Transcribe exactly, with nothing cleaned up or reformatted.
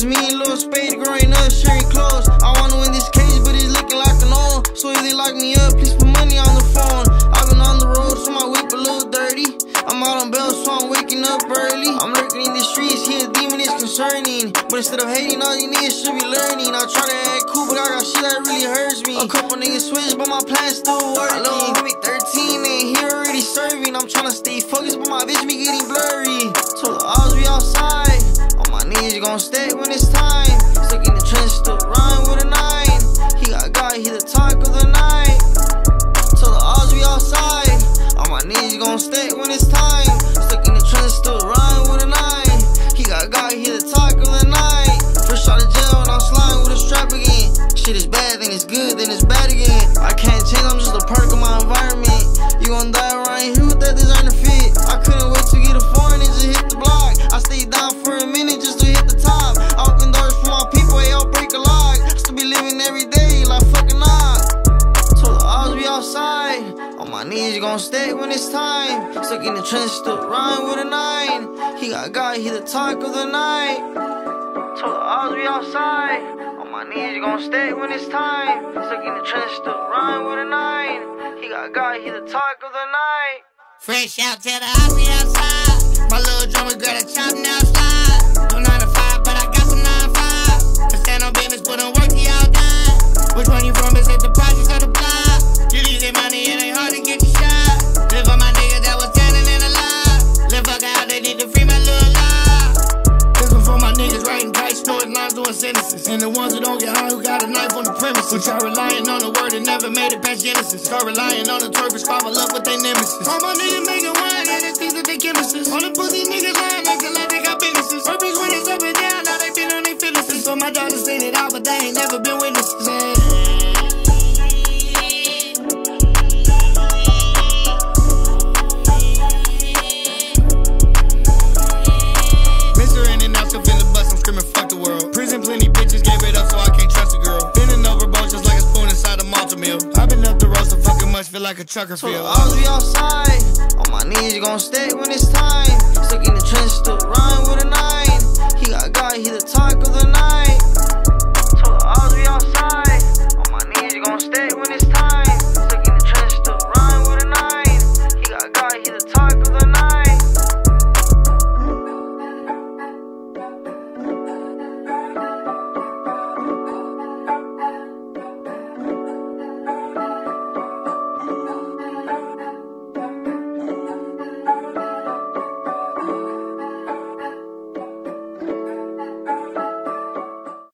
It's me and Lil Spade growing up, sharing clothes. I wanna win this case, but it's looking like a no. So if they lock me up, please put money on the phone. I've been on the road, so my whip a little dirty. I'm out on bail, so I'm waking up early. I'm lurking in the streets, here a demon is concerning. But instead of hating, all you niggas should be learning. I try to act cool, but I got shit that really hurts me. A couple niggas switch, but my plan's still working. I love me thirteen, and he already serving. I'm trying to stay focused, but my bitch be getting blurry. Told the odds we outside. On my knees, gon' stay when it's time. Stuck in the trench, still rhyme with a nine. He got God, he the talk of the night. Told the odds we outside. On my knees, gon' stay when it's time. Stuck in the trench, still rhyme with a nine. He got God, he the talk of the night. First out of jail, and I'm sliding with a strap again. Shit is bad, then it's good, then it's bad again. I can't change, I'm just a perk of my environment. You gon' die right here with that designer fit. I couldn't wait to get a foreign and just hit the block. I stayed down for a minute just to hit the top. I open doors for my people, they all break a lock. Still be living every day like fucking knock. Told the odds we outside. On my knees, gon' stay when it's time. Stuck in the trench, still rhyme with a nine. He got God, he the talk of the night. Told the odds we outside. On my knees, gon' stay when it's time. Stuck in the trench, still rhyme with a nine. He got God, he the talk of the night. Fresh out, tell the odds we outside. My little drummer girl, a chop now slide. No nine to five, but I got some nine five. I stand on business, put on work, y'all done. Which one you from? Is it the projects or the block? You need that money, it ain't hard to get your shot. Live for my niggas that was standing in the line. Live fuck out, they need to free my little life. This one for my niggas writing kites, snorting lines, doing sentences. And the ones who don't get high, who got a knife on the premises. Who try relying on the word and never made it past Genesis. Start relying on the Turkish squabble up with they nemesis. All my niggas making wine, and it's things that they chemists. All the pussy niggas lying, acting like they got businesses. Purpose when it's up and down, now they been on their feelings. So my daughters seen it out, but they ain't never been witnesses. Mister In and out, still feel the bus, I'm screaming fuck the world. Prison plenty bitches, gave it up so I can't trust a girl. Bending over bones just like a spoon inside a malta meal. I've been up the road so fucking much, feel like a trucker feel. So the odds we outside. On my knees, gon' stay when it's time. Stuck in the trench, still rhyme with a nine. He got God, he the